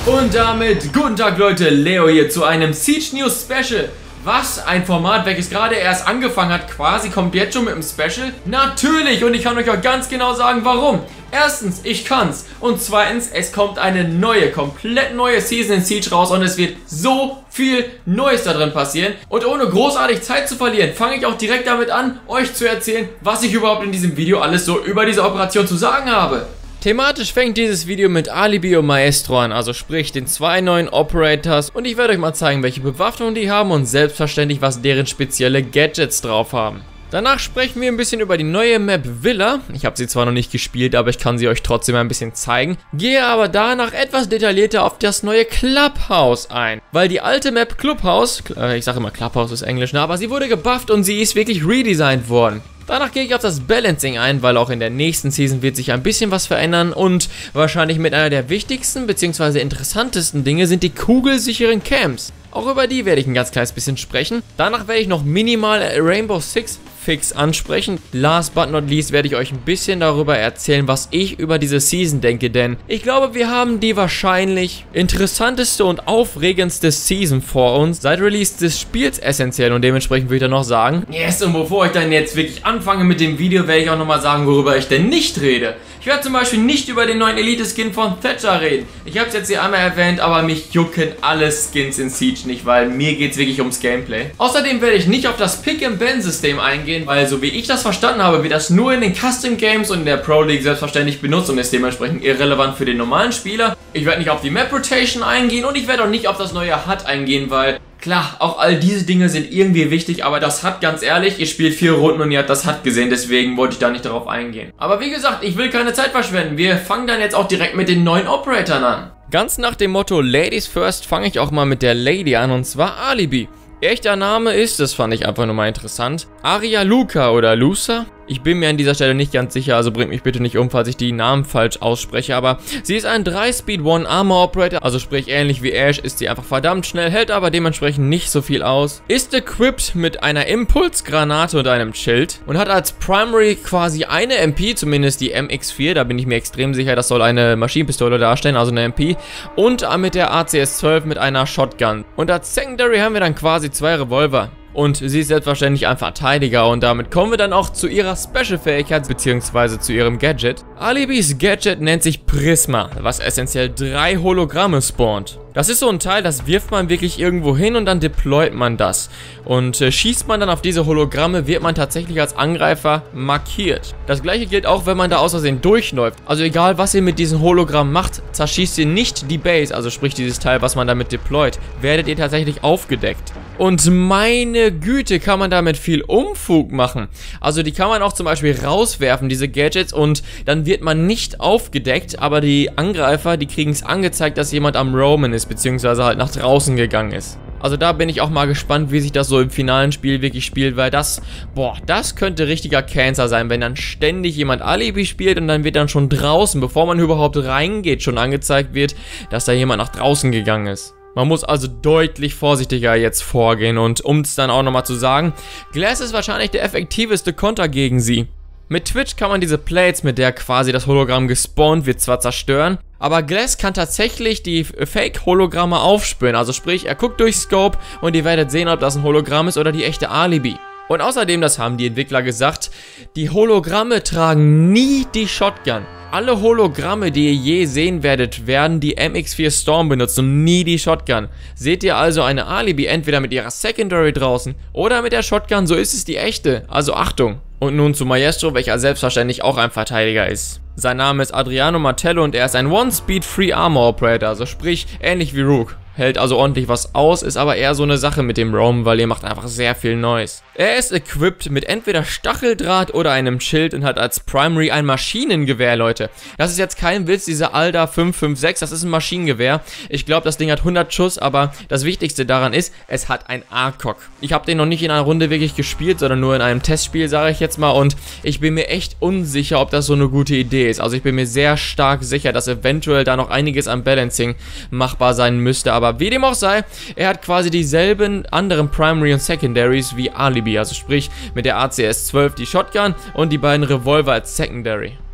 Und damit guten Tag Leute, Leo hier zu einem Siege News Special. Was? Ein Format, welches gerade erst angefangen hat, quasi kommt jetzt schon mit dem Special? Natürlich, und ich kann euch auch ganz genau sagen, warum. Erstens, ich kann's. Und zweitens, es kommt eine neue, komplett neue Season in Siege raus und es wird so viel Neues da drin passieren. Und ohne großartig Zeit zu verlieren, fange ich auch direkt damit an, euch zu erzählen, was ich überhaupt in diesem Video alles so über diese Operation zu sagen habe. Thematisch fängt dieses Video mit Alibi und Maestro an, also sprich den zwei neuen Operators, und ich werde euch mal zeigen, welche Bewaffnung die haben und selbstverständlich, was deren spezielle Gadgets drauf haben. Danach sprechen wir ein bisschen über die neue Map Villa. Ich habe sie zwar noch nicht gespielt, aber ich kann sie euch trotzdem ein bisschen zeigen. Gehe aber danach etwas detaillierter auf das neue Clubhouse ein. Weil die alte Map Clubhouse, ich sage immer Clubhouse ist Englisch, aber sie wurde gebufft und sie ist wirklich redesigned worden. Danach gehe ich auf das Balancing ein, weil auch in der nächsten Season wird sich ein bisschen was verändern und wahrscheinlich mit einer der wichtigsten bzw. interessantesten Dinge sind die kugelsicheren Camps. Auch über die werde ich ein ganz kleines bisschen sprechen. Danach werde ich noch minimal Rainbow Six Fix ansprechen. Last but not least werde ich euch ein bisschen darüber erzählen, was ich über diese Season denke, denn ich glaube, wir haben die wahrscheinlich interessanteste und aufregendste Season vor uns, seit Release des Spiels essentiell, und dementsprechend würde ich dann noch sagen, yes, und bevor ich dann jetzt wirklich anfange mit dem Video, werde ich auch nochmal sagen, worüber ich denn nicht rede. Ich werde zum Beispiel nicht über den neuen Elite-Skin von Thatcher reden. Ich habe es jetzt hier einmal erwähnt, aber mich jucken alle Skins in Siege nicht, weil mir geht es wirklich ums Gameplay. Außerdem werde ich nicht auf das Pick-and-Ban-System eingehen, weil so wie ich das verstanden habe, wird das nur in den Custom Games und in der Pro League selbstverständlich benutzt und ist dementsprechend irrelevant für den normalen Spieler. Ich werde nicht auf die Map Rotation eingehen und ich werde auch nicht auf das neue HUD eingehen, weil klar, auch all diese Dinge sind irgendwie wichtig, aber das HUD, ganz ehrlich, ihr spielt 4 Runden und ihr habt das HUD gesehen, deswegen wollte ich da nicht darauf eingehen. Aber wie gesagt, ich will keine Zeit verschwenden, wir fangen dann jetzt auch direkt mit den neuen Operatoren an. Ganz nach dem Motto Ladies First fange ich auch mal mit der Lady an, und zwar Alibi. Echter Name ist, das fand ich einfach nur mal interessant, Aria Luca oder Luca. Ich bin mir an dieser Stelle nicht ganz sicher, also bringt mich bitte nicht um, falls ich die Namen falsch ausspreche, aber sie ist ein 3-Speed 1 Armor Operator, also sprich ähnlich wie Ash ist sie einfach verdammt schnell, hält aber dementsprechend nicht so viel aus, ist equipped mit einer Impulsgranate und einem Schild und hat als Primary quasi eine MP, zumindest die MX4, da bin ich mir extrem sicher, das soll eine Maschinenpistole darstellen, also eine MP, und mit der ACS-12 mit einer Shotgun. Und als Secondary haben wir dann quasi 2 Revolver. Und sie ist selbstverständlich ein Verteidiger, und damit kommen wir dann auch zu ihrer Special-Fähigkeit bzw. zu ihrem Gadget. Alibis Gadget nennt sich Prisma, was essentiell 3 Hologramme spawnt. Das ist so ein Teil, das wirft man wirklich irgendwo hin und dann deployt man das. Und schießt man dann auf diese Hologramme, wird man tatsächlich als Angreifer markiert. Das gleiche gilt auch, wenn man da aus Versehen durchläuft. Also egal, was ihr mit diesem Hologramm macht, zerschießt ihr nicht die Base, also sprich dieses Teil, was man damit deployt, werdet ihr tatsächlich aufgedeckt. Und meine Güte, kann man damit viel Unfug machen. Also die kann man auch zum Beispiel rauswerfen, diese Gadgets, und dann wird man nicht aufgedeckt, aber die Angreifer, die kriegen es angezeigt, dass jemand am Roamen ist, beziehungsweise halt nach draußen gegangen ist. Also da bin ich auch mal gespannt, wie sich das so im finalen Spiel wirklich spielt, weil das, das könnte richtiger Cancer sein, wenn dann ständig jemand Alibi spielt und dann wird dann schon draußen, bevor man überhaupt reingeht, schon angezeigt wird, dass da jemand nach draußen gegangen ist. Man muss also deutlich vorsichtiger jetzt vorgehen, und um es dann auch nochmal zu sagen, Glass ist wahrscheinlich der effektivste Konter gegen sie. Mit Twitch kann man diese Plates, mit der quasi das Hologramm gespawnt wird, zwar zerstören, aber Glass kann tatsächlich die Fake-Hologramme aufspüren, also sprich, er guckt durch Scope und ihr werdet sehen, ob das ein Hologramm ist oder die echte Alibi. Und außerdem, das haben die Entwickler gesagt, die Hologramme tragen nie die Shotgun. Alle Hologramme, die ihr je sehen werdet, werden die MX4 Storm benutzen und nie die Shotgun. Seht ihr also eine Alibi entweder mit ihrer Secondary draußen oder mit der Shotgun, so ist es die echte. Also Achtung. Und nun zu Maestro, welcher selbstverständlich auch ein Verteidiger ist. Sein Name ist Adriano Martello und er ist ein One-Speed Free Armor Operator, also sprich ähnlich wie Rook. Hält also ordentlich was aus, ist aber eher so eine Sache mit dem Roam, weil ihr macht einfach sehr viel Noise. Er ist equipped mit entweder Stacheldraht oder einem Schild und hat als Primary ein Maschinengewehr, Leute. Das ist jetzt kein Witz, diese Alda 556, das ist ein Maschinengewehr. Ich glaube, das Ding hat 100 Schuss, aber das Wichtigste daran ist, es hat ein ACOG. Ich habe den noch nicht in einer Runde wirklich gespielt, sondern nur in einem Testspiel, sage ich jetzt mal, und ich bin mir echt unsicher, ob das so eine gute Idee ist. Also ich bin mir sehr stark sicher, dass eventuell da noch einiges am Balancing machbar sein müsste, aber wie dem auch sei, er hat quasi dieselben anderen Primary und Secondaries wie Alibi, also sprich mit der ACS-12 die Shotgun und die beiden Revolver als Secondary.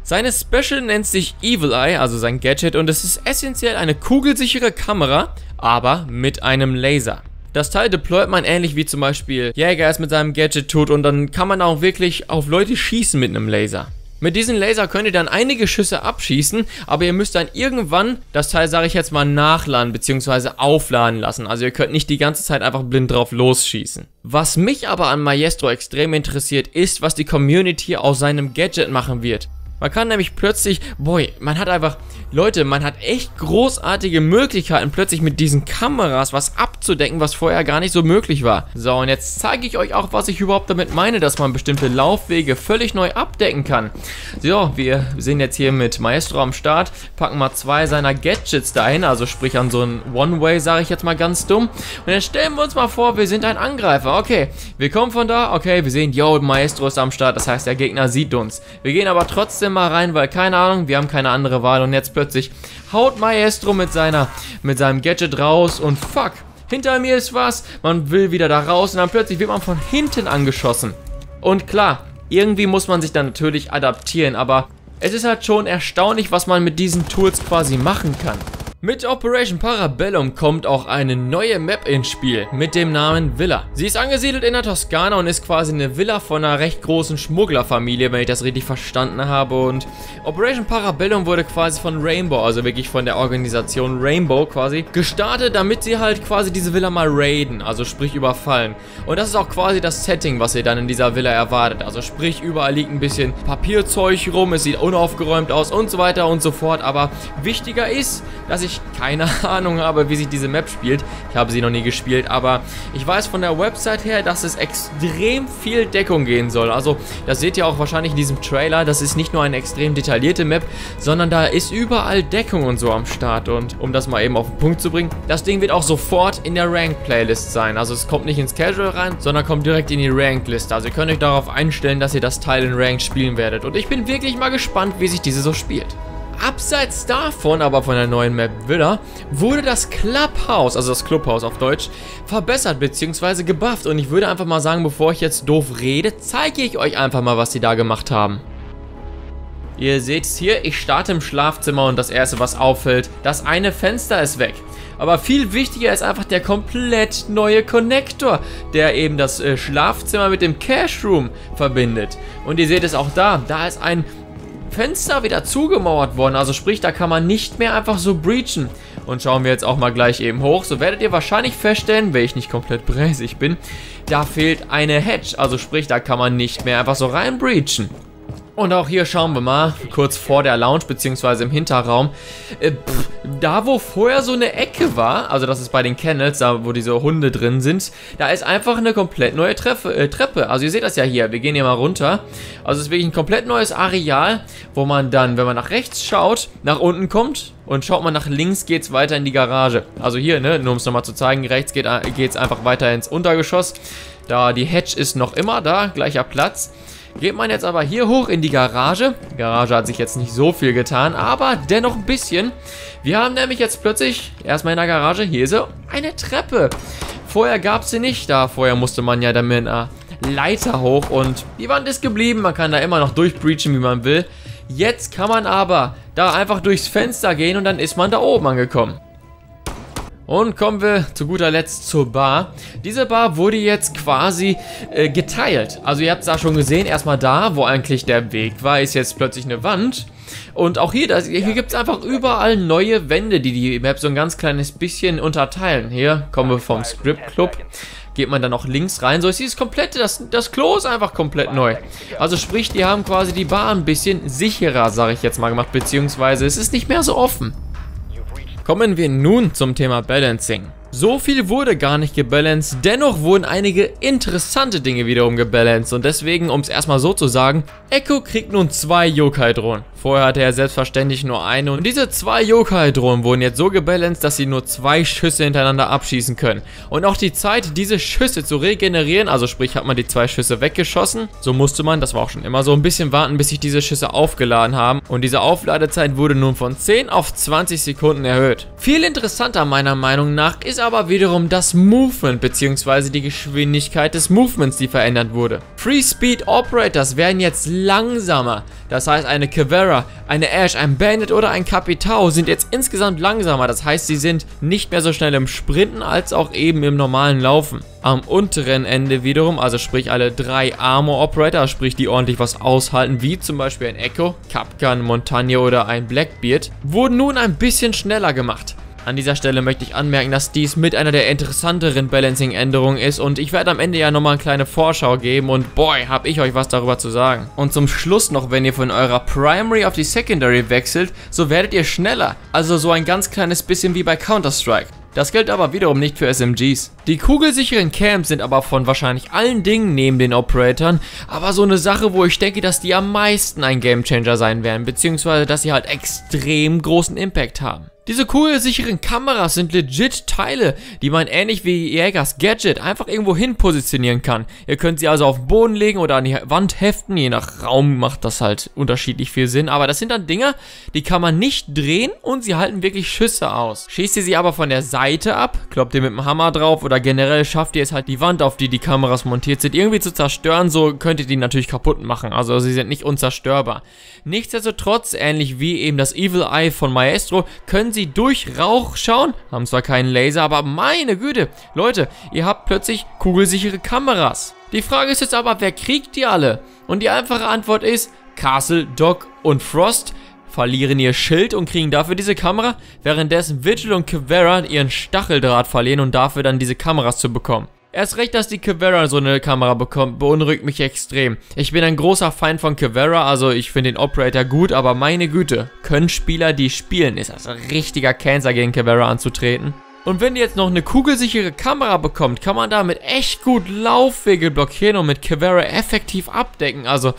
Seine Special nennt sich Evil Eye, also sein Gadget, und es ist essentiell eine kugelsichere Kamera, aber mit einem Laser. Das Teil deployt man ähnlich wie zum Beispiel Jäger es mit seinem Gadget tut, und dann kann man auch wirklich auf Leute schießen mit einem Laser. Mit diesem Laser könnt ihr dann einige Schüsse abschießen, aber ihr müsst dann irgendwann das Teil, sage ich jetzt mal, nachladen bzw. aufladen lassen. Also ihr könnt nicht die ganze Zeit einfach blind drauf losschießen. Was mich aber an Maestro extrem interessiert, ist, was die Community aus seinem Gadget machen wird. Man kann nämlich plötzlich, man hat echt großartige Möglichkeiten, plötzlich mit diesen Kameras was abzudecken, was vorher gar nicht so möglich war. So, und jetzt zeige ich euch auch, was ich überhaupt damit meine, dass man bestimmte Laufwege völlig neu abdecken kann. So, wir sind jetzt hier mit Maestro am Start, packen mal 2 seiner Gadgets dahin, also sprich an so einen One-Way, sage ich jetzt mal ganz dumm. Und jetzt stellen wir uns mal vor, wir sind ein Angreifer. Okay, wir kommen von da, okay, wir sehen, yo, Maestro ist am Start, das heißt, der Gegner sieht uns. Wir gehen aber trotzdem mal rein, weil keine Ahnung, wir haben keine andere Wahl, und jetzt plötzlich haut Maestro mit seinem Gadget raus und fuck, hinter mir ist was, man will wieder da raus und dann plötzlich wird man von hinten angeschossen. Und klar, irgendwie muss man sich dann natürlich adaptieren, aber es ist halt schon erstaunlich, was man mit diesen Tools quasi machen kann. Mit Operation Parabellum kommt auch eine neue Map ins Spiel mit dem Namen Villa. Sie ist angesiedelt in der Toskana und ist quasi eine Villa von einer recht großen Schmugglerfamilie, wenn ich das richtig verstanden habe. Und Operation Parabellum wurde quasi von Rainbow, also wirklich von der Organisation Rainbow quasi, gestartet, damit sie halt quasi diese Villa mal raiden, also sprich überfallen. Und das ist auch quasi das Setting, was ihr dann in dieser Villa erwartet. Also sprich, überall liegt ein bisschen Papierzeug rum, es sieht unaufgeräumt aus und so weiter und so fort. Aber wichtiger ist, dass ich keine Ahnung habe, wie sich diese Map spielt. Ich habe sie noch nie gespielt, aber ich weiß von der Website her, dass es extrem viel Deckung gehen soll. Also, das seht ihr auch wahrscheinlich in diesem Trailer. Das ist nicht nur eine extrem detaillierte Map, sondern da ist überall Deckung und so am Start. Und um das mal eben auf den Punkt zu bringen, das Ding wird auch sofort in der Ranked-Playlist sein. Also, es kommt nicht ins Casual rein, sondern kommt direkt in die Ranked-Liste. Also, ihr könnt euch darauf einstellen, dass ihr das Teil in Ranked spielen werdet. Und ich bin wirklich mal gespannt, wie sich diese so spielt. Abseits davon, aber von der neuen Map Villa, wurde das Clubhouse, also das Clubhaus auf Deutsch, verbessert bzw. gebufft. Und ich würde einfach mal sagen, bevor ich jetzt doof rede, zeige ich euch einfach mal, was die da gemacht haben. Ihr seht es hier, ich starte im Schlafzimmer und das erste, was auffällt, das eine Fenster ist weg. Aber viel wichtiger ist einfach der komplett neue Konnektor, der eben das Schlafzimmer mit dem Cash Room verbindet. Und ihr seht es auch da ist ein Fenster wieder zugemauert worden, also sprich, da kann man nicht mehr einfach so breachen. Und schauen wir jetzt auch mal gleich eben hoch, so werdet ihr wahrscheinlich feststellen, wenn ich nicht komplett bräsig bin, da fehlt eine Hedge, also sprich, da kann man nicht mehr einfach so rein breachen. Und auch hier schauen wir mal, kurz vor der Lounge bzw. im Hinterraum, da wo vorher so eine Ecke war, also das ist bei den Kennels, da wo diese Hunde drin sind, da ist einfach eine komplett neue Treppe. Also ihr seht das ja hier, wir gehen hier mal runter. Also es ist wirklich ein komplett neues Areal, wo man dann, wenn man nach rechts schaut, nach unten kommt. Und schaut man nach links, geht es weiter in die Garage. Also hier, ne, nur um es nochmal zu zeigen, rechts geht es einfach weiter ins Untergeschoss. Da die Hedge ist noch immer da, gleicher Platz. Geht man jetzt aber hier hoch in die Garage. Die Garage hat sich jetzt nicht so viel getan, aber dennoch ein bisschen. Wir haben nämlich jetzt plötzlich, erstmal in der Garage, hier ist so eine Treppe. Vorher gab es sie nicht, vorher musste man ja dann mit einer Leiter hoch und die Wand ist geblieben. Man kann da immer noch durchbreachen, wie man will. Jetzt kann man aber da einfach durchs Fenster gehen und dann ist man da oben angekommen. Und kommen wir zu guter Letzt zur Bar. Diese Bar wurde jetzt quasi geteilt. Also ihr habt es da schon gesehen, erstmal da, wo eigentlich der Weg war, ist jetzt plötzlich eine Wand. Und auch hier gibt es einfach überall neue Wände, die die Map so ein ganz kleines bisschen unterteilen. Hier kommen wir vom Script Club. Geht man dann noch links rein. So ist dieses komplette, das Klo ist einfach komplett neu. Also sprich, die haben quasi die Bar ein bisschen sicherer, sage ich jetzt mal, gemacht. Beziehungsweise es ist nicht mehr so offen. Kommen wir nun zum Thema Balancing. So viel wurde gar nicht gebalanced, dennoch wurden einige interessante Dinge wiederum gebalanced. Und deswegen, um es erstmal so zu sagen, Echo kriegt nun 2 Yokai-Drohnen. Vorher hatte er selbstverständlich nur eine. Und diese 2 Yokai-Drohnen wurden jetzt so gebalanced, dass sie nur 2 Schüsse hintereinander abschießen können. Und auch die Zeit, diese Schüsse zu regenerieren, also sprich, hat man die 2 Schüsse weggeschossen, so musste man, das war auch schon immer so, ein bisschen warten, bis sich diese Schüsse aufgeladen haben. Und diese Aufladezeit wurde nun von 10 auf 20 Sekunden erhöht. Viel interessanter meiner Meinung nach ist aber wiederum das Movement bzw. die Geschwindigkeit des Movements, die verändert wurde. Free Speed Operators werden jetzt langsamer. Das heißt, eine Caveira, eine Ash, ein Bandit oder ein Capitao sind jetzt insgesamt langsamer. Das heißt, sie sind nicht mehr so schnell im Sprinten als auch eben im normalen Laufen. Am unteren Ende wiederum, also sprich alle 3 Armor Operator, sprich die ordentlich was aushalten, wie zum Beispiel ein Echo, Kapkan, Montagne oder ein Blackbeard, wurden nun ein bisschen schneller gemacht. An dieser Stelle möchte ich anmerken, dass dies mit einer der interessanteren Balancing-Änderungen ist und ich werde am Ende ja nochmal eine kleine Vorschau geben und boy, habe ich euch was darüber zu sagen. Und zum Schluss noch, wenn ihr von eurer Primary auf die Secondary wechselt, so werdet ihr schneller, also so ein ganz kleines bisschen wie bei Counter-Strike. Das gilt aber wiederum nicht für SMGs. Die kugelsicheren Camps sind aber von wahrscheinlich allen Dingen neben den Operatoren aber so eine Sache, wo ich denke, dass die am meisten ein Gamechanger sein werden, beziehungsweise dass sie halt extrem großen Impact haben. Diese kugelsicheren Kameras sind legit Teile, die man ähnlich wie Jägers Gadget einfach irgendwo hin positionieren kann. Ihr könnt sie also auf den Boden legen oder an die Wand heften, je nach Raum macht das halt unterschiedlich viel Sinn. Aber das sind dann Dinger, die kann man nicht drehen und sie halten wirklich Schüsse aus. Schießt ihr sie aber von der Seite ab, kloppt ihr mit dem Hammer drauf oder generell schafft ihr es halt die Wand, auf die die Kameras montiert sind, irgendwie zu zerstören, so könnt ihr die natürlich kaputt machen. Also sie sind nicht unzerstörbar. Nichtsdestotrotz, ähnlich wie eben das Evil Eye von Maestro, können sie durch Rauch schauen, haben zwar keinen Laser, aber meine Güte, Leute, ihr habt plötzlich kugelsichere Kameras. Die Frage ist jetzt aber, wer kriegt die alle? Und die einfache Antwort ist, Castle, Doc und Frost verlieren ihr Schild und kriegen dafür diese Kamera, währenddessen Vigil und Caveira ihren Stacheldraht verlieren und dafür dann diese Kameras zu bekommen. Erst recht, dass die Caveira so eine Kamera bekommt, beunruhigt mich extrem. Ich bin ein großer Feind von Caveira, also ich finde den Operator gut, aber meine Güte, können Spieler, die spielen, ist das ein richtiger Cancer gegen Caveira anzutreten. Und wenn ihr jetzt noch eine kugelsichere Kamera bekommt, kann man damit echt gut Laufwege blockieren und mit Caveira effektiv abdecken. Also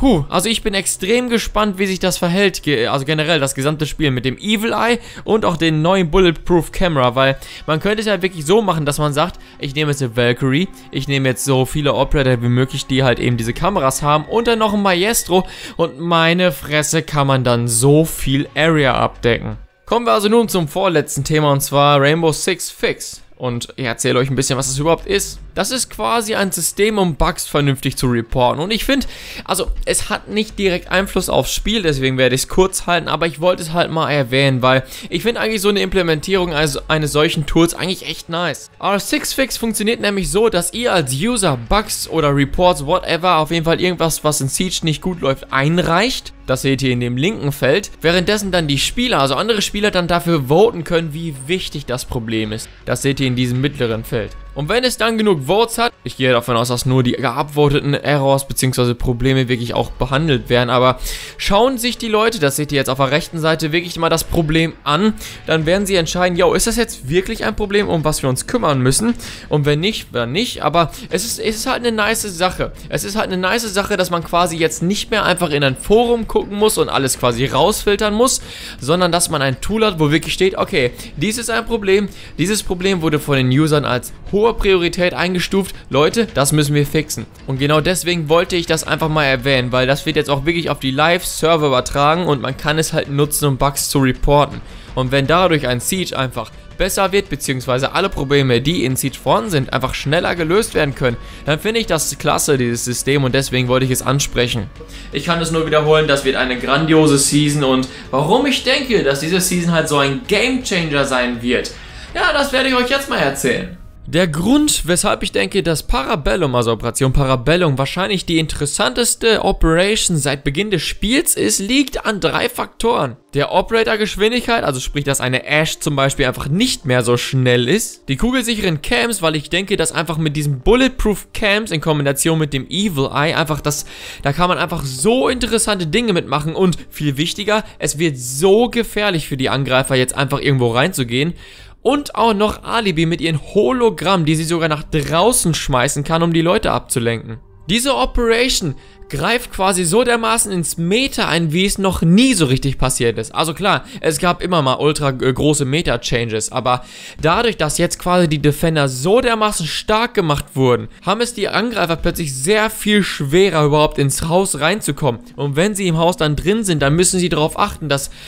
ich bin extrem gespannt, wie sich das verhält, also generell das gesamte Spiel mit dem Evil Eye und auch den neuen Bulletproof Camera, weil man könnte es ja wirklich so machen, dass man sagt, ich nehme jetzt eine Valkyrie, ich nehme jetzt so viele Operator wie möglich, die halt eben diese Kameras haben und dann noch ein Maestro und meine Fresse kann man dann so viel Area abdecken. Kommen wir also nun zum vorletzten Thema und zwar Rainbow Six Fix. Und ich erzähle euch ein bisschen, was das überhaupt ist. Das ist quasi ein System, um Bugs vernünftig zu reporten. Und ich finde, also es hat nicht direkt Einfluss aufs Spiel, deswegen werde ich es kurz halten, aber ich wollte es halt mal erwähnen, weil ich finde eigentlich so eine Implementierung eines solchen Tools eigentlich echt nice. R6Fix funktioniert nämlich so, dass ihr als User Bugs oder Reports, whatever, auf jeden Fall irgendwas, was in Siege nicht gut läuft, einreicht. Das seht ihr in dem linken Feld, währenddessen dann die Spieler, also andere Spieler dann dafür voten können, wie wichtig das Problem ist. Das seht ihr in diesem mittleren Feld. Und wenn es dann genug Votes hat, ich gehe davon aus, dass nur die geupvoteten Errors bzw. Probleme wirklich auch behandelt werden, aber schauen sich die Leute, das seht ihr jetzt auf der rechten Seite, wirklich mal das Problem an, dann werden sie entscheiden, yo, ist das jetzt wirklich ein Problem, um was wir uns kümmern müssen? Und wenn nicht, dann nicht, aber es ist halt eine nice Sache. Es ist halt eine nice Sache, dass man quasi jetzt nicht mehr einfach in ein Forum gucken muss und alles quasi rausfiltern muss, sondern dass man ein Tool hat, wo wirklich steht, okay, dies ist ein Problem, dieses Problem wurde von den Usern als hohe Priorität eingestuft. Leute, das müssen wir fixen. Und genau deswegen wollte ich das einfach mal erwähnen, weil das wird jetzt auch wirklich auf die Live-Server übertragen und man kann es halt nutzen, um Bugs zu reporten. Und wenn dadurch ein Siege einfach besser wird, beziehungsweise alle Probleme, die in Siege vorhanden sind, einfach schneller gelöst werden können, dann finde ich das klasse, dieses System, und deswegen wollte ich es ansprechen. Ich kann es nur wiederholen, das wird eine grandiose Season, und warum ich denke, dass diese Season halt so ein Gamechanger sein wird, ja, das werde ich euch jetzt mal erzählen. Der Grund, weshalb ich denke, dass Parabellum, also Operation Parabellum, wahrscheinlich die interessanteste Operation seit Beginn des Spiels ist, liegt an 3 Faktoren. Der Operator-Geschwindigkeit, also sprich, dass eine Ash zum Beispiel einfach nicht mehr so schnell ist. Die kugelsicheren Cams, weil ich denke, dass einfach mit diesen Bulletproof Cams in Kombination mit dem Evil Eye einfach da kann man einfach so interessante Dinge mitmachen, und viel wichtiger, es wird so gefährlich für die Angreifer, jetzt einfach irgendwo reinzugehen. Und auch noch Alibi mit ihren Hologrammen, die sie sogar nach draußen schmeißen kann, um die Leute abzulenken. Diese Operation greift quasi so dermaßen ins Meta ein, wie es noch nie so richtig passiert ist. Also klar, es gab immer mal ultra große Meta-Changes, aber dadurch, dass jetzt quasi die Defender so dermaßen stark gemacht wurden, haben es die Angreifer plötzlich sehr viel schwerer, überhaupt ins Haus reinzukommen. Und wenn sie im Haus dann drin sind, dann müssen sie darauf achten, dass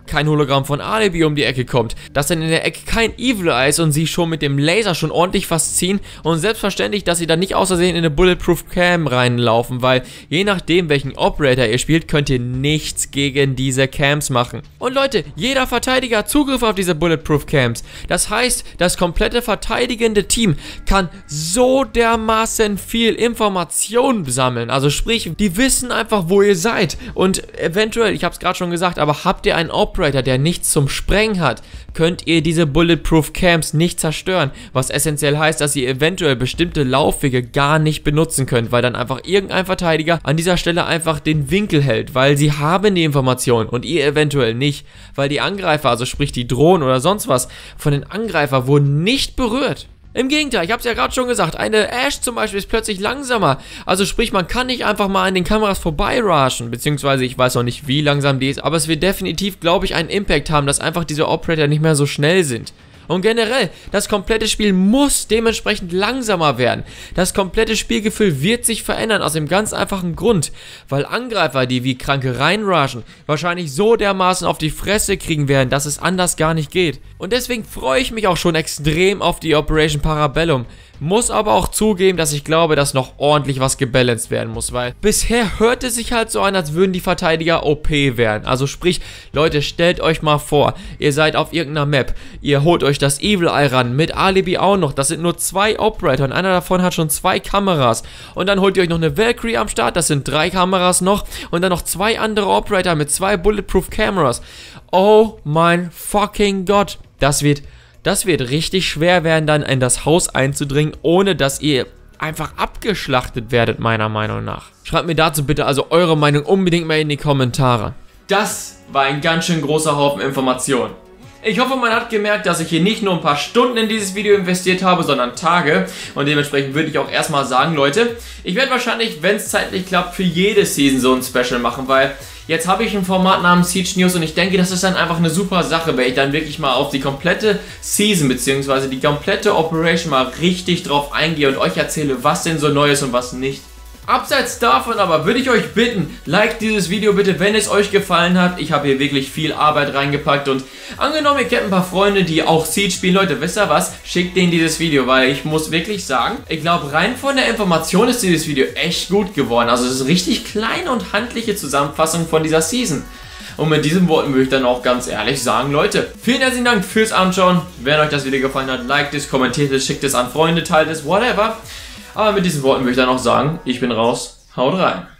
kein Hologramm von Alibi um die Ecke kommt, dass dann in der Ecke kein Evil Eye ist und sie schon mit dem Laser schon ordentlich was ziehen und selbstverständlich, dass sie dann nicht aus Versehen in eine Bulletproof Cam reinlaufen, weil je nachdem, welchen Operator ihr spielt, könnt ihr nichts gegen diese Cams machen. Und Leute, jeder Verteidiger hat Zugriff auf diese Bulletproof Cams. Das heißt, das komplette verteidigende Team kann so dermaßen viel Information sammeln. Also sprich, die wissen einfach, wo ihr seid. Und eventuell, ich habe es gerade schon gesagt, aber habt ihr einen Operator, der nichts zum Sprengen hat, könnt ihr diese Bulletproof Cams nicht zerstören. Was essentiell heißt, dass ihr eventuell bestimmte Laufwege gar nicht benutzen könnt, weil dann einfach irgendein Verteidiger an dieser Stelle einfach den Winkel hält, weil sie haben die Information und ihr eventuell nicht, weil die Angreifer, also sprich die Drohnen oder sonst was, von den Angreifern wurden nicht berührt. Im Gegenteil, ich habe es ja gerade schon gesagt, eine Ash zum Beispiel ist plötzlich langsamer. Also sprich, man kann nicht einfach mal an den Kameras vorbeirushen, beziehungsweise ich weiß noch nicht, wie langsam die ist, aber es wird definitiv, glaube ich, einen Impact haben, dass einfach diese Operator nicht mehr so schnell sind. Und generell, das komplette Spiel muss dementsprechend langsamer werden. Das komplette Spielgefühl wird sich verändern, aus dem ganz einfachen Grund, weil Angreifer, die wie Kranke reinrushen, wahrscheinlich so dermaßen auf die Fresse kriegen werden, dass es anders gar nicht geht. Und deswegen freue ich mich auch schon extrem auf die Operation Parabellum. Muss aber auch zugeben, dass ich glaube, dass noch ordentlich was gebalanced werden muss, weil bisher hört es sich halt so an, als würden die Verteidiger OP werden. Also sprich, Leute, stellt euch mal vor, ihr seid auf irgendeiner Map, ihr holt euch das Evil Eye ran, mit Alibi auch noch, das sind nur 2 Operator und einer davon hat schon 2 Kameras. Und dann holt ihr euch noch eine Valkyrie am Start, das sind 3 Kameras noch und dann noch 2 andere Operator mit 2 Bulletproof Cameras. Oh mein fucking Gott, das wird richtig schwer werden, dann in das Haus einzudringen, ohne dass ihr einfach abgeschlachtet werdet, meiner Meinung nach. Schreibt mir dazu bitte also eure Meinung unbedingt mal in die Kommentare. Das war ein ganz schön großer Haufen Informationen. Ich hoffe, man hat gemerkt, dass ich hier nicht nur ein paar Stunden in dieses Video investiert habe, sondern Tage. Und dementsprechend würde ich auch erstmal sagen, Leute, ich werde wahrscheinlich, wenn es zeitlich klappt, für jede Season so ein Special machen, weil jetzt habe ich ein Format namens Siege News und ich denke, das ist dann einfach eine super Sache, wenn ich dann wirklich mal auf die komplette Season bzw. die komplette Operation mal richtig drauf eingehe und euch erzähle, was denn so neu ist und was nicht. Abseits davon aber würde ich euch bitten, liked dieses Video bitte, wenn es euch gefallen hat. Ich habe hier wirklich viel Arbeit reingepackt und angenommen, ihr kennt ein paar Freunde, die auch Siege spielen. Leute, wisst ihr was? Schickt denen dieses Video, weil ich muss wirklich sagen, ich glaube, rein von der Information ist dieses Video echt gut geworden. Also es ist eine richtig kleine und handliche Zusammenfassung von dieser Season. Und mit diesen Worten würde ich dann auch ganz ehrlich sagen, Leute, vielen herzlichen Dank fürs Anschauen. Wenn euch das Video gefallen hat, liked es, kommentiert es, schickt es an Freunde, teilt es, whatever. Aber mit diesen Worten würde ich dann auch sagen, ich bin raus, haut rein.